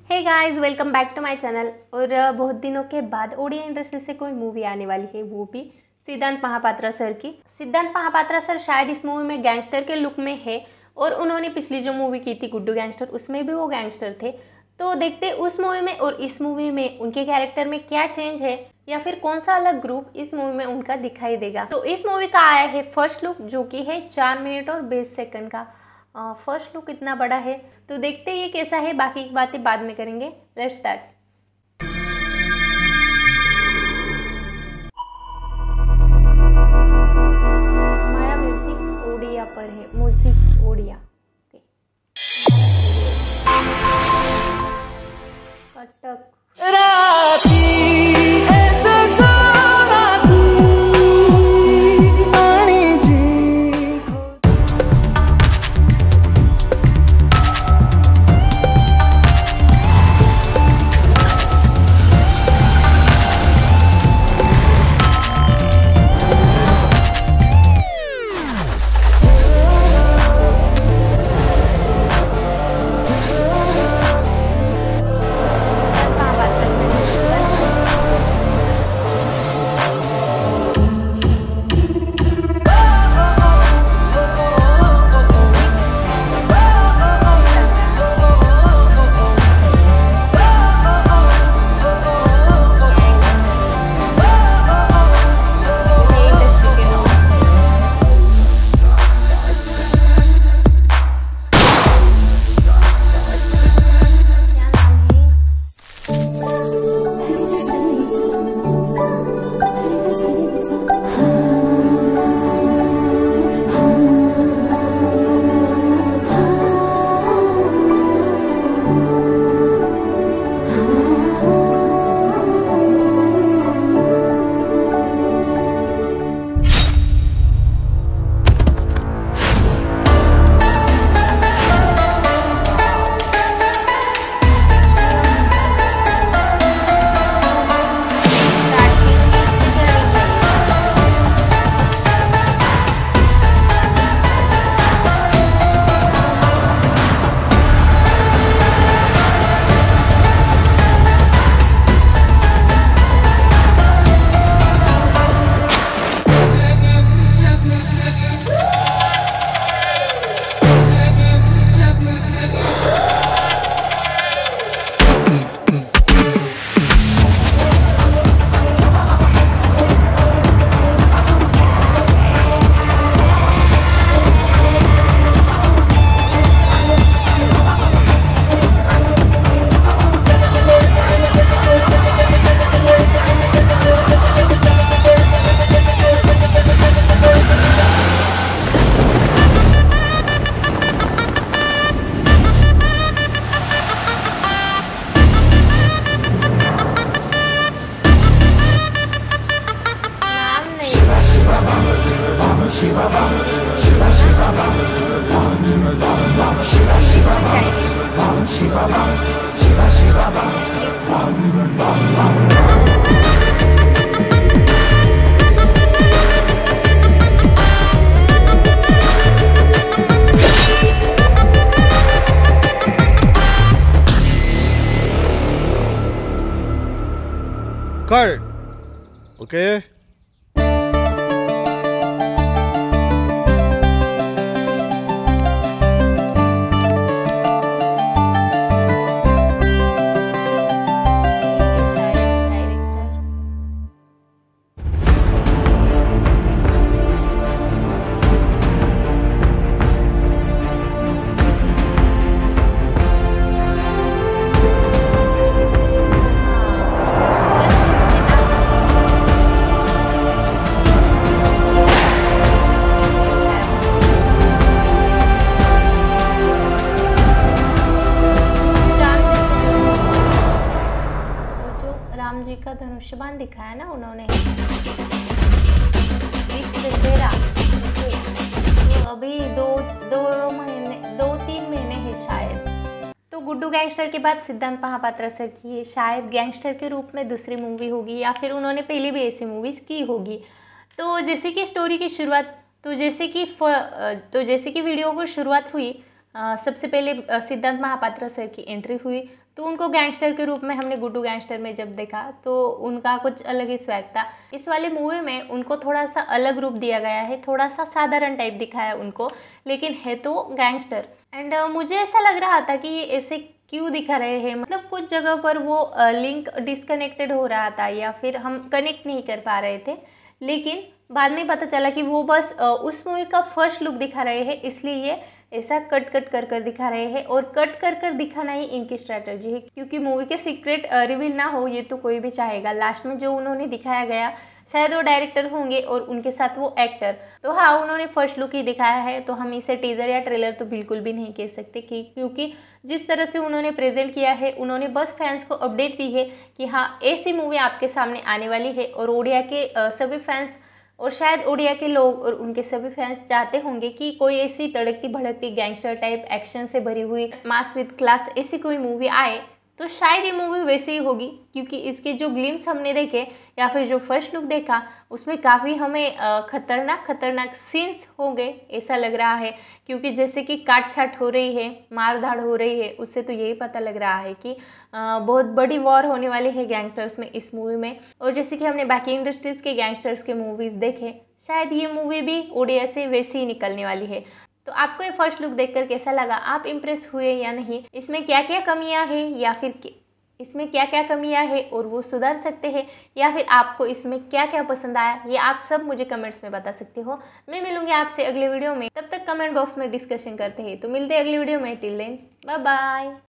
Hey guys, welcome back to my channel. और बहुत दिनों के बाद ओडिया इंडस्ट्री से कोई मूवी आने वाली है, वो भी सिद्धांत महापात्रा सर की। सिद्धांत महापात्रा सर शायद इस मूवी में गैंगस्टर के लुक में है, और उन्होंने पिछली जो मूवी की थी गुड्डू गैंगस्टर, उसमें भी वो गैंगस्टर थे। तो देखते उस मूवी में और इस मूवी में उनके कैरेक्टर में क्या चेंज है, या फिर कौन सा अलग ग्रुप इस मूवी में उनका दिखाई देगा। तो इस मूवी का आया है फर्स्ट लुक, जो कि है 4 मिनट और 20 सेकंड का। फर्स्ट लुक इतना बड़ा है, तो देखते ये कैसा है, बाकी की बातें बाद में करेंगे। Let's start. हमारा म्यूजिक ओडिया पर है, music Odia. Cuttack Cut. Okay. Ram ji का धनुष्य बाण दिखाया ना उन्होंने, तो अभी दो तीन महीने है शायद। तो गुड्डू गैंगस्टर के बाद सिद्धांत महापात्रा सर की ये शायद गैंगस्टर के रूप में दूसरी मूवी होगी, या फिर उन्होंने पहले भी ऐसी मूवीज़ की होगी। तो जैसे कि स्टोरी की शुरुआत, तो जैसे कि वीडियो को शुरुआत हुई, सबसे पहले सिद्धांत महापात्रा सर की एंट्री हुई। तो उनको गैंगस्टर के रूप में हमने गुड्डू गैंगस्टर में जब देखा तो उनका कुछ अलग ही स्वैग था। इस वाले मूवी में उनको थोड़ा सा अलग रूप दिया गया है, थोड़ा सा साधारण टाइप दिखाया उनको, लेकिन है तो गैंगस्टर। एंड मुझे ऐसा लग रहा था कि ये ऐसे क्यों दिखा रहे हैं, मतलब कुछ जगह पर वो लिंक डिस्कनेक्टेड हो रहा था या फिर हम कनेक्ट नहीं कर पा रहे थे, लेकिन बाद में पता चला कि वो बस उस मूवी का फर्स्ट लुक दिखा रहे हैं, इसलिए ये ऐसा कट कट कर कर दिखा रहे हैं। और कट कर कर दिखाना ही इनकी स्ट्रैटेजी है, क्योंकि मूवी के सीक्रेट रिवील ना हो ये तो कोई भी चाहेगा। लास्ट में जो उन्होंने दिखाया गया, शायद वो डायरेक्टर होंगे और उनके साथ वो एक्टर, तो हाँ उन्होंने फर्स्ट लुक ही दिखाया है, तो हम इसे टीजर या ट्रेलर तो बिल्कुल भी नहीं कह सकते कि, क्योंकि जिस तरह से उन्होंने प्रेजेंट किया है, उन्होंने बस फैंस को अपडेट दी है कि हाँ ऐसी मूवी आपके सामने आने वाली है। और ओडिया के सभी फैंस और शायद ओडिया के लोग और उनके सभी फैंस चाहते होंगे कि कोई ऐसी तड़कती भड़कती गैंगस्टर टाइप एक्शन से भरी हुई मास विद क्लास ऐसी कोई मूवी आए, तो शायद ये मूवी वैसे ही होगी, क्योंकि इसके जो ग्लिम्स हमने देखे या फिर जो फर्स्ट लुक देखा उसमें काफ़ी हमें खतरनाक सीन्स होंगे ऐसा लग रहा है। क्योंकि जैसे कि काट छाट हो रही है, मार धाड़ हो रही है, उससे तो यही पता लग रहा है कि बहुत बड़ी वॉर होने वाली है गैंगस्टर्स में इस मूवी में। और जैसे कि हमने बाकी इंडस्ट्रीज़ के गैंगस्टर्स के मूवीज़ देखे, शायद ये मूवी भी ओडिया से वैसी ही निकलने वाली है। तो आपको ये फर्स्ट लुक देखकर कैसा लगा, आप इम्प्रेस हुए या नहीं, इसमें क्या क्या कमियां हैं या फिर इसमें क्या क्या कमियां हैं और वो सुधार सकते हैं, या फिर आपको इसमें क्या क्या पसंद आया, ये आप सब मुझे कमेंट्स में बता सकते हो। मैं मिलूंगी आपसे अगले वीडियो में, तब तक कमेंट बॉक्स में डिस्कशन करते हैं। तो मिलते हैं अगली वीडियो में, टिल देन बाय बाय।